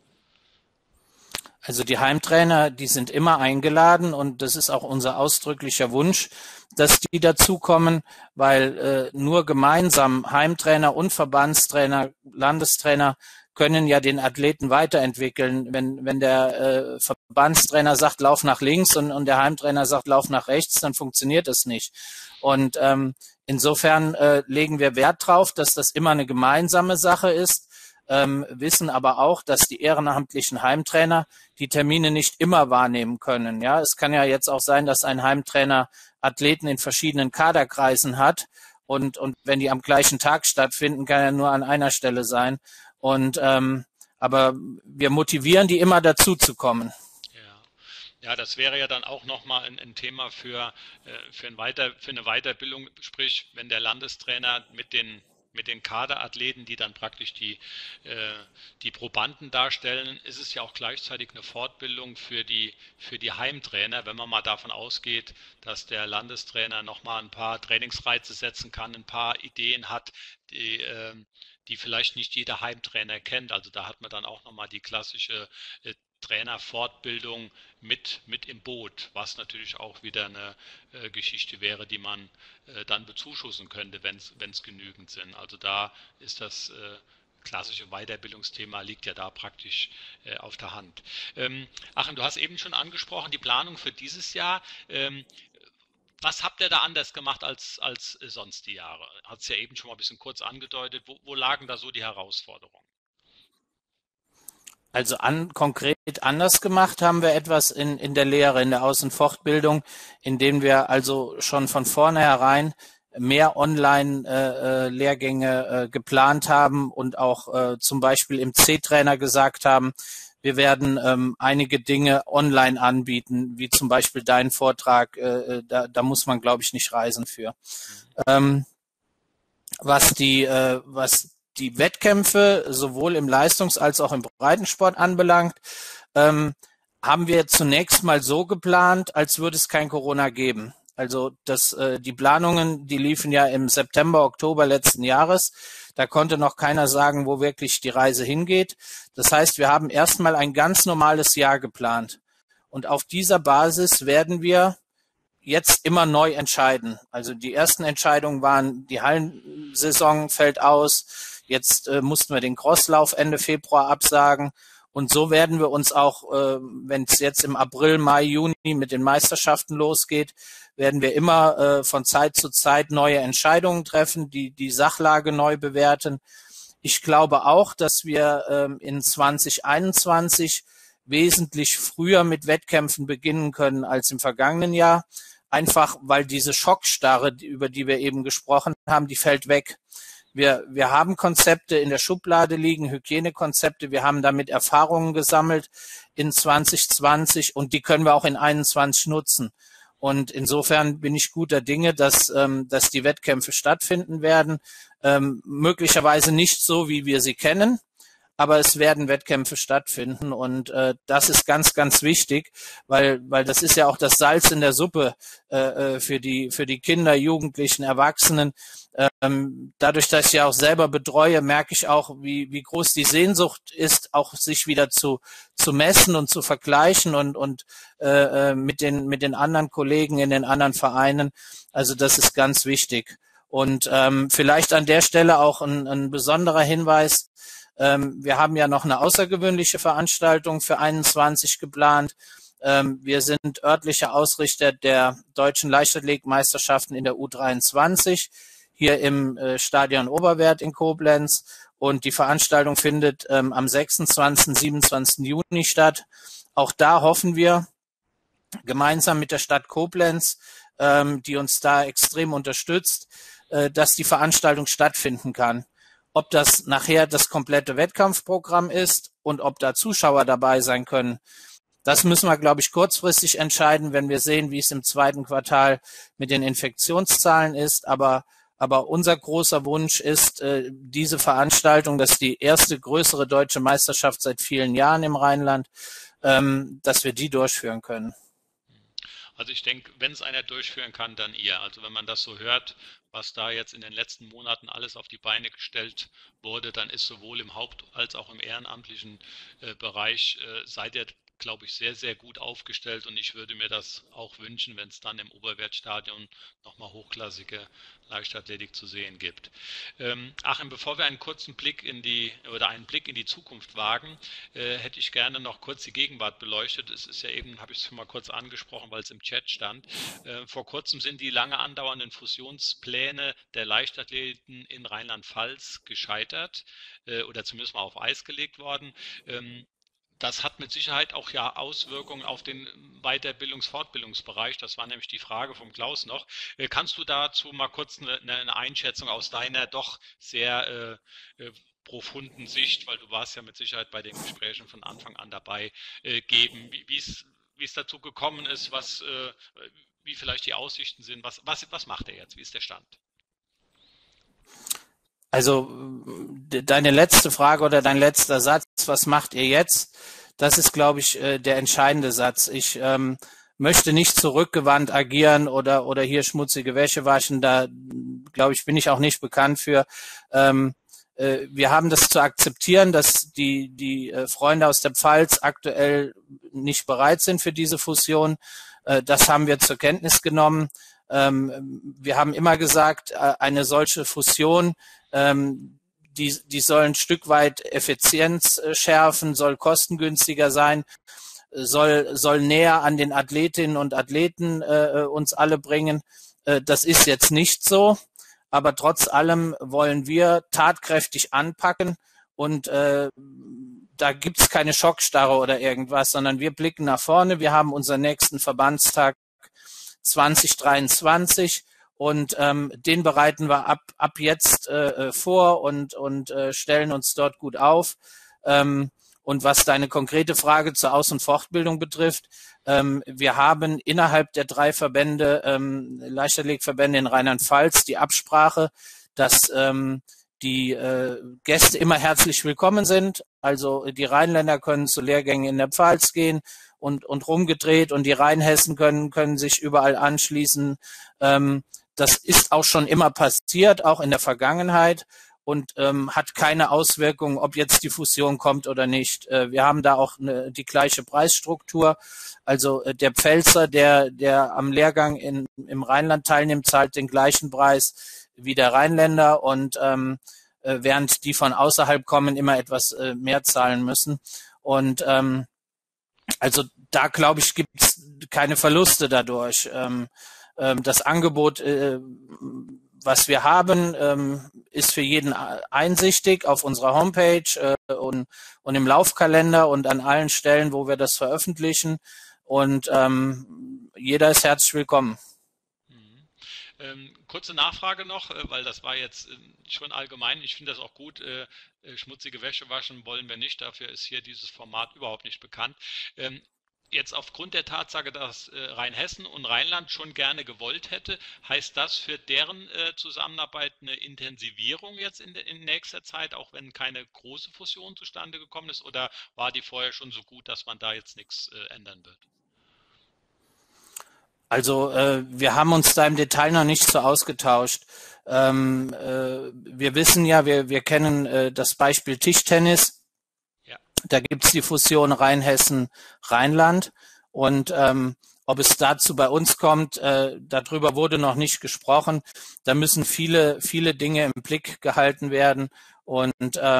Also die Heimtrainer, die sind immer eingeladen und das ist auch unser ausdrücklicher Wunsch, dass die dazukommen, weil nur gemeinsam Heimtrainer und Verbandstrainer, Landestrainer können ja den Athleten weiterentwickeln. Wenn der Verbandstrainer sagt, lauf nach links und der Heimtrainer sagt, lauf nach rechts, dann funktioniert das nicht. Und insofern legen wir Wert drauf, dass das immer eine gemeinsame Sache ist, wissen aber auch, dass die ehrenamtlichen Heimtrainer die Termine nicht immer wahrnehmen können. Ja, es kann ja jetzt auch sein, dass ein Heimtrainer Athleten in verschiedenen Kaderkreisen hat und wenn die am gleichen Tag stattfinden, kann er nur an einer Stelle sein. Und aber wir motivieren die immer dazu zu kommen. Ja. Ja, das wäre ja dann auch nochmal ein Thema für eine Weiterbildung, sprich, wenn der Landestrainer mit den Kaderathleten, die dann praktisch die Probanden darstellen, ist es ja auch gleichzeitig eine Fortbildung für die Heimtrainer, wenn man mal davon ausgeht, dass der Landestrainer nochmal ein paar Trainingsreize setzen kann, ein paar Ideen hat, die vielleicht nicht jeder Heimtrainer kennt. Also da hat man dann auch nochmal die klassische Trainerfortbildung mit im Boot, was natürlich auch wieder eine Geschichte wäre, die man dann bezuschussen könnte, wenn es genügend sind. Also da ist das klassische Weiterbildungsthema liegt ja da praktisch auf der Hand. Achim, du hast eben schon angesprochen, die Planung für dieses Jahr. Was habt ihr da anders gemacht als sonst die Jahre? Hat es ja eben schon mal ein bisschen kurz angedeutet. Wo lagen da so die Herausforderungen? Also konkret anders gemacht haben wir etwas in der Lehre, in der Außenfortbildung, indem wir also schon von vornherein mehr Online-Lehrgänge geplant haben und auch zum Beispiel im C-Trainer gesagt haben, wir werden einige Dinge online anbieten, wie zum Beispiel deinen Vortrag. Da muss man, glaube ich, nicht reisen für. Was die Wettkämpfe sowohl im Leistungs- als auch im Breitensport anbelangt, haben wir zunächst mal so geplant, als würde es kein Corona geben. Also die Planungen, die liefen ja im September, Oktober letzten Jahres. Da konnte noch keiner sagen, wo wirklich die Reise hingeht. Das heißt, wir haben erstmal ein ganz normales Jahr geplant. Und auf dieser Basis werden wir jetzt immer neu entscheiden. Also die ersten Entscheidungen waren, die Hallensaison fällt aus. Jetzt mussten wir den Crosslauf Ende Februar absagen. Und so werden wir uns auch, wenn es jetzt im April, Mai, Juni mit den Meisterschaften losgeht, werden wir immer von Zeit zu Zeit neue Entscheidungen treffen, die Sachlage neu bewerten. Ich glaube auch, dass wir in 2021 wesentlich früher mit Wettkämpfen beginnen können als im vergangenen Jahr. Einfach weil diese Schockstarre, über die wir eben gesprochen haben, die fällt weg. Wir haben Konzepte in der Schublade liegen, Hygienekonzepte. Wir haben damit Erfahrungen gesammelt in 2020 und die können wir auch in 2021 nutzen. Und insofern bin ich guter Dinge, dass die Wettkämpfe stattfinden werden. Möglicherweise nicht so, wie wir sie kennen, aber es werden Wettkämpfe stattfinden und das ist ganz, ganz wichtig, weil das ist ja auch das Salz in der Suppe für die Kinder, Jugendlichen, Erwachsenen. Dadurch, dass ich ja auch selber betreue, merke ich auch, wie groß die Sehnsucht ist, auch sich wieder zu messen und zu vergleichen und mit den anderen Kollegen in den anderen Vereinen. Also das ist ganz wichtig. Und vielleicht an der Stelle auch ein besonderer Hinweis. Wir haben ja noch eine außergewöhnliche Veranstaltung für 21 geplant. Wir sind örtlicher Ausrichter der deutschen Leichtathletikmeisterschaften in der U23 hier im Stadion Oberwerth in Koblenz. Und die Veranstaltung findet am 26. 27. Juni statt. Auch da hoffen wir gemeinsam mit der Stadt Koblenz, die uns da extrem unterstützt, dass die Veranstaltung stattfinden kann. Ob das nachher das komplette Wettkampfprogramm ist und ob da Zuschauer dabei sein können, das müssen wir, glaube ich, kurzfristig entscheiden, wenn wir sehen, wie es im zweiten Quartal mit den Infektionszahlen ist. Aber unser großer Wunsch ist, diese Veranstaltung, das ist die erste größere deutsche Meisterschaft seit vielen Jahren im Rheinland, dass wir die durchführen können. Also ich denke, wenn es einer durchführen kann, dann ihr. Also wenn man das so hört, was da jetzt in den letzten Monaten alles auf die Beine gestellt wurde, dann ist sowohl im Haupt- als auch im ehrenamtlichen Bereich seid ihr, glaube ich, sehr, sehr gut aufgestellt und ich würde mir das auch wünschen, wenn es dann im Oberwerth-Stadion nochmal hochklassige Leichtathletik zu sehen gibt. Achim, bevor wir einen Blick in die Zukunft wagen, hätte ich gerne noch kurz die Gegenwart beleuchtet. Es ist ja eben, habe ich es schon mal kurz angesprochen, weil es im Chat stand. Vor kurzem sind die lange andauernden Fusionspläne der Leichtathleten in Rheinland-Pfalz gescheitert oder zumindest mal auf Eis gelegt worden. Das hat mit Sicherheit auch ja Auswirkungen auf den Fortbildungsbereich. Das war nämlich die Frage vom Klaus noch. Kannst du dazu mal kurz eine Einschätzung aus deiner doch sehr profunden Sicht, weil du warst ja mit Sicherheit bei den Gesprächen von Anfang an dabei, geben, wie es dazu gekommen ist, wie vielleicht die Aussichten sind, was macht er jetzt, wie ist der Stand? Also deine letzte Frage oder dein letzter Satz, was macht ihr jetzt? Das ist, glaube ich, der entscheidende Satz. Ich möchte nicht zurückgewandt agieren oder hier schmutzige Wäsche waschen. Da, glaube ich, bin ich auch nicht bekannt für. Wir haben das zu akzeptieren, dass die Freunde aus der Pfalz aktuell nicht bereit sind für diese Fusion. Das haben wir zur Kenntnis genommen. Wir haben immer gesagt, eine solche Fusion, die soll ein Stück weit Effizienz schärfen, soll kostengünstiger sein, soll näher an den Athletinnen und Athleten uns alle bringen. Das ist jetzt nicht so, aber trotz allem wollen wir tatkräftig anpacken und da gibt's keine Schockstarre oder irgendwas, sondern wir blicken nach vorne. Wir haben unseren nächsten Verbandstag 2023 und den bereiten wir ab jetzt vor und stellen uns dort gut auf. Und was deine konkrete Frage zur Aus- und Fortbildung betrifft, wir haben innerhalb der 3 Verbände, Leichtathletikverbände in Rheinland-Pfalz, die Absprache, dass die Gäste immer herzlich willkommen sind. Also die Rheinländer können zu Lehrgängen in der Pfalz gehen und rumgedreht, und die Rheinhessen können sich überall anschließen. Das ist auch schon immer passiert, auch in der Vergangenheit, und hat keine Auswirkungen, ob jetzt die Fusion kommt oder nicht. Wir haben da auch die gleiche Preisstruktur. Also der Pfälzer, der am Lehrgang im Rheinland teilnimmt, zahlt den gleichen Preis wie der Rheinländer, und während die von außerhalb kommen, immer etwas mehr zahlen müssen. Und also da, glaube ich, gibt es keine Verluste dadurch. Das Angebot, was wir haben, ist für jeden einsichtig auf unserer Homepage und im Laufkalender und an allen Stellen, wo wir das veröffentlichen. Und jeder ist herzlich willkommen. Kurze Nachfrage noch, weil das war jetzt schon allgemein. Ich finde das auch gut. Schmutzige Wäsche waschen wollen wir nicht. Dafür ist hier dieses Format überhaupt nicht bekannt. Jetzt aufgrund der Tatsache, dass Rheinhessen und Rheinland schon gerne gewollt hätte, heißt das für deren Zusammenarbeit eine Intensivierung jetzt in nächster Zeit, auch wenn keine große Fusion zustande gekommen ist? Oder war die vorher schon so gut, dass man da jetzt nichts ändern wird? Also wir haben uns da im Detail noch nicht so ausgetauscht. Wir wissen ja, wir kennen das Beispiel Tischtennis. Ja. Da gibt's die Fusion Rheinhessen-Rheinland. Und ob es dazu bei uns kommt, darüber wurde noch nicht gesprochen. Da müssen viele Dinge im Blick gehalten werden. Und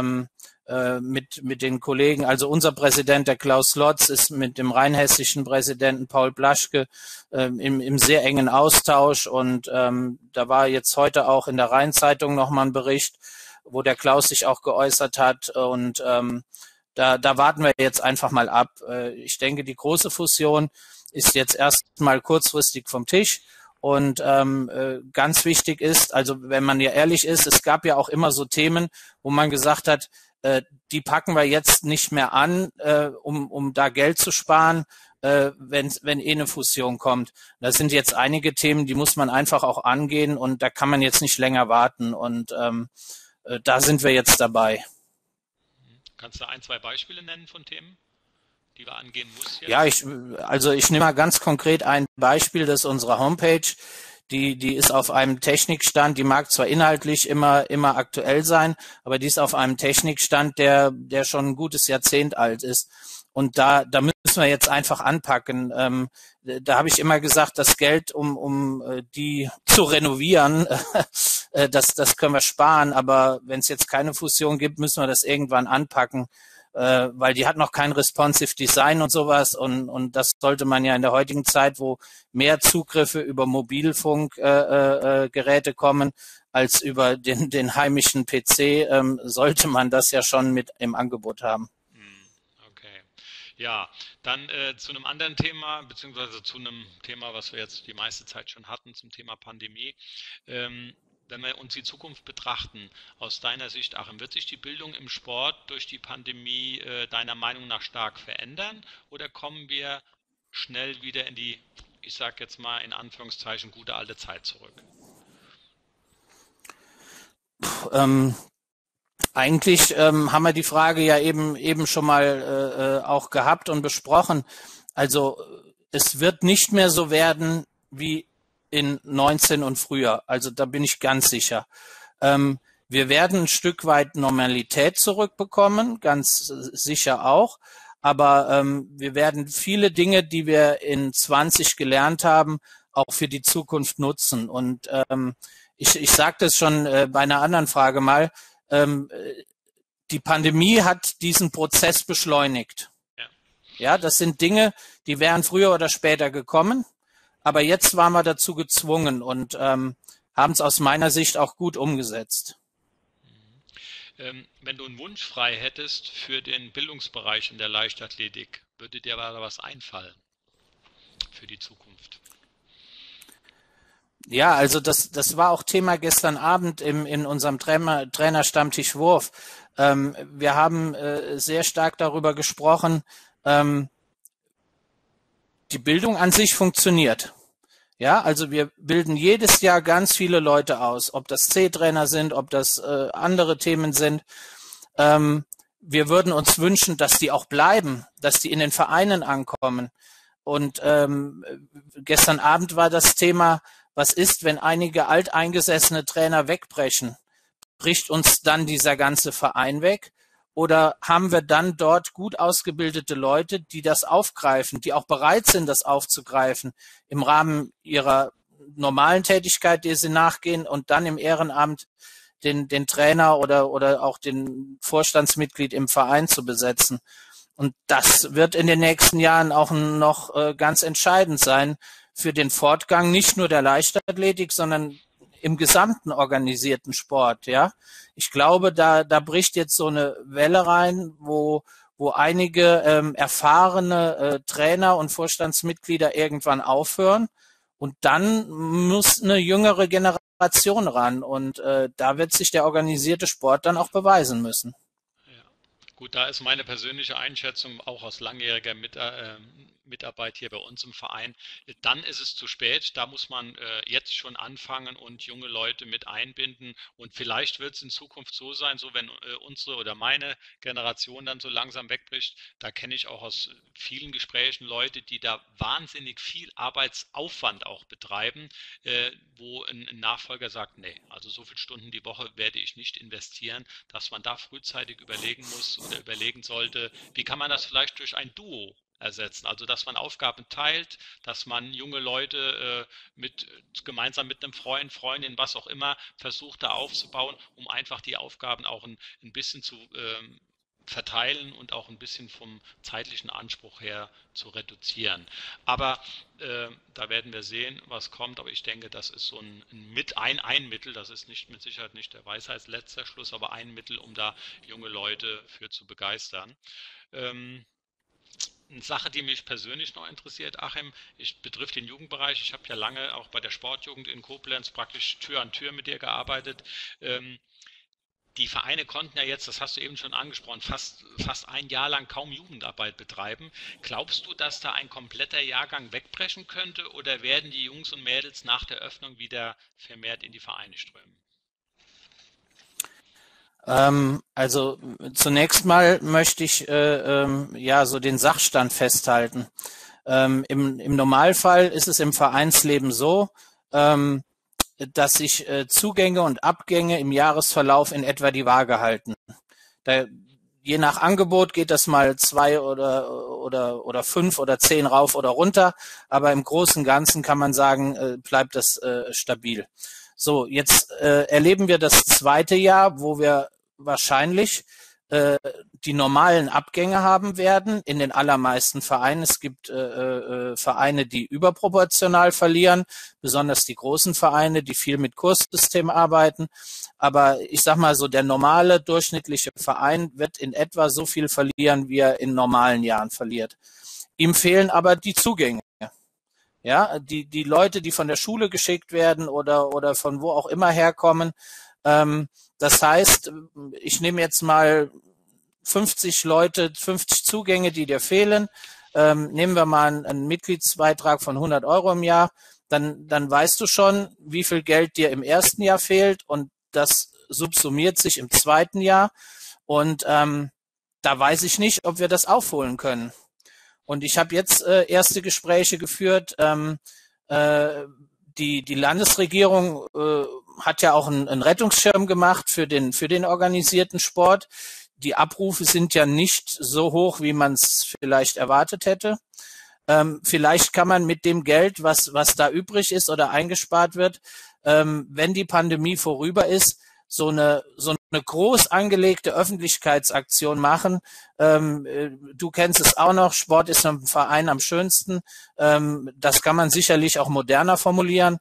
mit den Kollegen, also unser Präsident, der Klaus Lotz, ist mit dem rheinhessischen Präsidenten Paul Blaschke im sehr engen Austausch, und da war jetzt heute auch in der Rheinzeitung nochmal ein Bericht, wo der Klaus sich auch geäußert hat, und da warten wir jetzt einfach mal ab. Ich denke, die große Fusion ist jetzt erstmal kurzfristig vom Tisch. Und ganz wichtig ist, also wenn man ja ehrlich ist, es gab ja auch immer so Themen, wo man gesagt hat, die packen wir jetzt nicht mehr an, um da Geld zu sparen, wenn eine Fusion kommt. Das sind jetzt einige Themen, die muss man einfach auch angehen, und da kann man jetzt nicht länger warten, und da sind wir jetzt dabei. Kannst du 1, 2 Beispiele nennen von Themen, die wir angehen muss jetzt? Ja, ich nehme mal ganz konkret ein Beispiel, das ist unsere Homepage. Die ist auf einem Technikstand, die mag zwar inhaltlich immer aktuell sein, aber die ist auf einem Technikstand, der schon ein gutes Jahrzehnt alt ist. Und da müssen wir jetzt einfach anpacken. Da habe ich immer gesagt, das Geld, um die zu renovieren, das können wir sparen. Aber wenn es jetzt keine Fusion gibt, müssen wir das irgendwann anpacken, weil die hat noch kein responsive Design und sowas, und das sollte man ja in der heutigen Zeit, wo mehr Zugriffe über Mobilfunkgeräte kommen als über den heimischen PC, sollte man das ja schon mit im Angebot haben. Okay. Ja, dann zu einem anderen Thema, beziehungsweise zu einem Thema, was wir jetzt die meiste Zeit schon hatten, zum Thema Pandemie. Wenn wir uns die Zukunft betrachten, aus deiner Sicht, Achim, wird sich die Bildung im Sport durch die Pandemie deiner Meinung nach stark verändern, oder kommen wir schnell wieder in die, ich sage jetzt mal in Anführungszeichen, gute alte Zeit zurück? Eigentlich haben wir die Frage ja eben schon mal auch gehabt und besprochen. Also es wird nicht mehr so werden wie in 19 und früher. Also da bin ich ganz sicher. Wir werden ein Stück weit Normalität zurückbekommen, ganz sicher auch. Aber wir werden viele Dinge, die wir in 20 gelernt haben, auch für die Zukunft nutzen. Und ich sagte es schon bei einer anderen Frage mal, die Pandemie hat diesen Prozess beschleunigt. Ja, das sind Dinge, die wären früher oder später gekommen. Aber jetzt waren wir dazu gezwungen und haben es aus meiner Sicht auch gut umgesetzt. Wenn du einen Wunsch frei hättest für den Bildungsbereich in der Leichtathletik, würde dir da was einfallen für die Zukunft? Ja, also das war auch Thema gestern Abend in unserem Trainerstammtisch Wurf. Wir haben sehr stark darüber gesprochen, ähm, die Bildung an sich funktioniert. Ja, also wir bilden jedes Jahr ganz viele Leute aus, ob das C-Trainer sind, ob das andere Themen sind. Ähm, Wir würden uns wünschen, dass die auch bleiben, dass die in den Vereinen ankommen. Und gestern Abend war das Thema, was ist, wenn einige alteingesessene Trainer wegbrechen? Bricht uns dann dieser ganze Verein weg? Oder haben wir dann dort gut ausgebildete Leute, die das aufgreifen, die auch bereit sind, das aufzugreifen im Rahmen ihrer normalen Tätigkeit, der sie nachgehen und dann im Ehrenamt den Trainer oder auch den Vorstandsmitglied im Verein zu besetzen? Und das wird in den nächsten Jahren auch noch ganz entscheidend sein für den Fortgang nicht nur der Leichtathletik, sondern im gesamten organisierten Sport. Ja, ich glaube, da bricht jetzt so eine Welle rein, wo einige erfahrene Trainer und Vorstandsmitglieder irgendwann aufhören und dann muss eine jüngere Generation ran und da wird sich der organisierte Sport dann auch beweisen müssen. Ja. Gut, da ist meine persönliche Einschätzung auch aus langjähriger Mitarbeit hier bei uns im Verein. Dann ist es zu spät. Da muss man jetzt schon anfangen und junge Leute mit einbinden. Und vielleicht wird es in Zukunft so sein, so wenn unsere oder meine Generation dann so langsam wegbricht. Da kenne ich auch aus vielen Gesprächen Leute, die da wahnsinnig viel Arbeitsaufwand auch betreiben, wo ein Nachfolger sagt, nee, also so viele Stunden die Woche werde ich nicht investieren, dass man da frühzeitig überlegen muss oder überlegen sollte, wie kann man das vielleicht durch ein Duo ersetzen. Also dass man Aufgaben teilt, dass man junge Leute gemeinsam mit einem Freund, Freundin, was auch immer, versucht da aufzubauen, um einfach die Aufgaben auch ein bisschen zu verteilen und auch ein bisschen vom zeitlichen Anspruch her zu reduzieren. Aber da werden wir sehen, was kommt. Aber ich denke, das ist so ein Mittel, das ist nicht mit Sicherheit nicht der Weisheitsletzter Schluss, aber ein Mittel, um da junge Leute für zu begeistern. Ähm, eine Sache, die mich persönlich noch interessiert, Achim, betrifft den Jugendbereich. Ich habe ja lange auch bei der Sportjugend in Koblenz praktisch Tür an Tür mit dir gearbeitet. Ähm, Die Vereine konnten ja jetzt, das hast du eben schon angesprochen, fast ein Jahr lang kaum Jugendarbeit betreiben. Glaubst du, dass da ein kompletter Jahrgang wegbrechen könnte oder werden die Jungs und Mädels nach der Öffnung wieder vermehrt in die Vereine strömen? Also zunächst mal möchte ich ja so den Sachstand festhalten. Im Normalfall ist es im Vereinsleben so, dass sich Zugänge und Abgänge im Jahresverlauf in etwa die Waage halten. Da, je nach Angebot geht das mal 2 oder 5 oder 10 rauf oder runter, aber im Großen und Ganzen kann man sagen, bleibt das stabil. So, jetzt erleben wir das zweite Jahr, wo wir wahrscheinlich die normalen Abgänge haben werden in den allermeisten Vereinen. Es gibt Vereine, die überproportional verlieren, besonders die großen Vereine, die viel mit Kurssystem arbeiten. Aber ich sag mal so, der normale durchschnittliche Verein wird in etwa so viel verlieren, wie er in normalen Jahren verliert. Ihm fehlen aber die Zugänge. Ja, die Leute, die von der Schule geschickt werden oder von wo auch immer herkommen. Das heißt, ich nehme jetzt mal 50 Leute, 50 Zugänge, die dir fehlen. Nehmen wir mal einen Mitgliedsbeitrag von 100 Euro im Jahr, dann weißt du schon, wie viel Geld dir im ersten Jahr fehlt und das subsumiert sich im zweiten Jahr und da weiß ich nicht, ob wir das aufholen können. Und ich habe jetzt erste Gespräche geführt. Die Landesregierung hat ja auch einen Rettungsschirm gemacht für den organisierten Sport. Die Abrufe sind ja nicht so hoch, wie man es vielleicht erwartet hätte. Vielleicht kann man mit dem Geld, was da übrig ist oder eingespart wird, wenn die Pandemie vorüber ist, so eine groß angelegte Öffentlichkeitsaktion machen. Du kennst es auch noch, Sport ist im Verein am schönsten. Das kann man sicherlich auch moderner formulieren.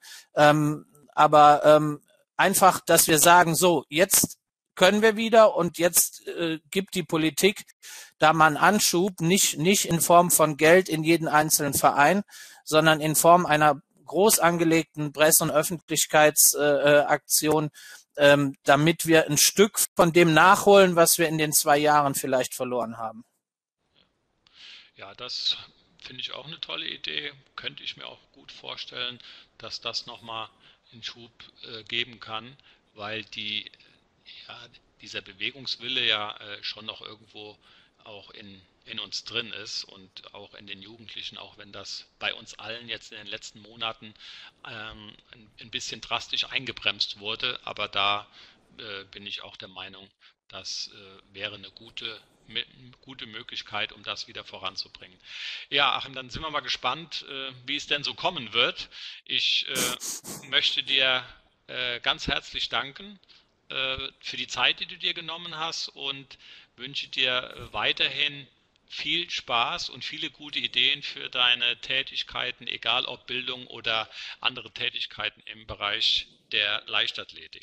Aber einfach, dass wir sagen, so, jetzt können wir wieder und jetzt gibt die Politik da mal einen Anschub, nicht in Form von Geld in jeden einzelnen Verein, sondern in Form einer groß angelegten Presse- und Öffentlichkeitsaktion, damit wir ein Stück von dem nachholen, was wir in den 2 Jahren vielleicht verloren haben. Ja, das finde ich auch eine tolle Idee. Könnte ich mir auch gut vorstellen, dass das nochmal einen Schub geben kann, weil ja, dieser Bewegungswille ja schon noch irgendwo auch in uns drin ist und auch in den Jugendlichen, auch wenn das bei uns allen jetzt in den letzten Monaten ein bisschen drastisch eingebremst wurde. Aber da bin ich auch der Meinung, das wäre eine gute Möglichkeit, um das wieder voranzubringen. Ja, Achim, dann sind wir mal gespannt, wie es denn so kommen wird. Ich möchte dir ganz herzlich danken für die Zeit, die du dir genommen hast und wünsche dir weiterhin viel Spaß und viele gute Ideen für deine Tätigkeiten, egal ob Bildung oder andere Tätigkeiten im Bereich der Leichtathletik.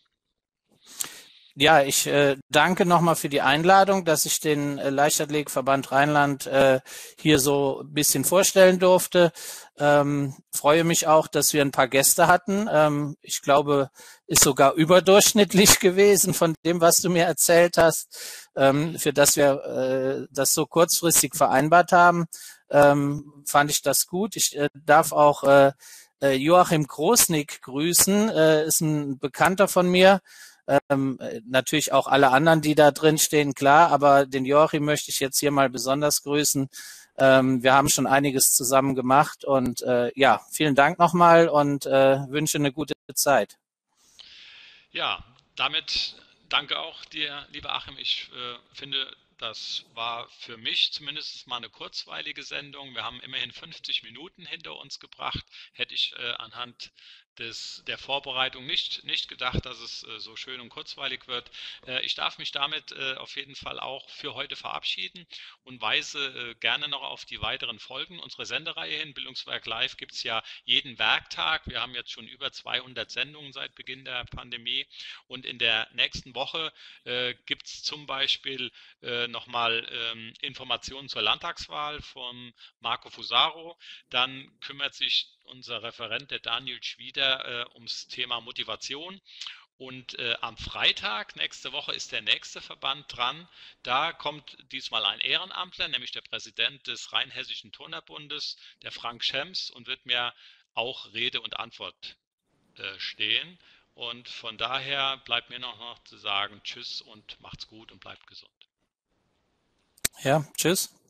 Ja, ich danke nochmal für die Einladung, dass ich den Leichtathletikverband Rheinland hier so ein bisschen vorstellen durfte. Freue mich auch, dass wir ein paar Gäste hatten. Ich glaube, ist sogar überdurchschnittlich gewesen von dem, was du mir erzählt hast, für das wir das so kurzfristig vereinbart haben. Fand ich das gut. Ich darf auch Joachim Großnick grüßen, ist ein Bekannter von mir. Natürlich auch alle anderen, die da drin stehen, klar, aber den Joachim möchte ich jetzt hier mal besonders grüßen. Wir haben schon einiges zusammen gemacht und ja, vielen Dank nochmal und wünsche eine gute Zeit. Ja, damit danke auch dir, lieber Achim. Ich finde, das war für mich zumindest mal eine kurzweilige Sendung. Wir haben immerhin 50 Minuten hinter uns gebracht. Hätte ich anhand der Vorbereitung nicht gedacht, dass es so schön und kurzweilig wird. Ich darf mich damit auf jeden Fall auch für heute verabschieden und weise gerne noch auf die weiteren Folgen unserer Sendereihe hin. Bildungswerk Live gibt es ja jeden Werktag. Wir haben jetzt schon über 200 Sendungen seit Beginn der Pandemie. Und in der nächsten Woche gibt es zum Beispiel nochmal Informationen zur Landtagswahl von Marco Fusaro. Dann kümmert sich unser Referent, der Daniel Schwieder, ums Thema Motivation. Und am Freitag nächste Woche ist der nächste Verband dran. Da kommt diesmal ein Ehrenamtler, nämlich der Präsident des Rheinhessischen Turnerbundes, der Frank Schems, und wird mir auch Rede und Antwort stehen. Und von daher bleibt mir noch zu sagen, tschüss und macht's gut und bleibt gesund. Ja, tschüss.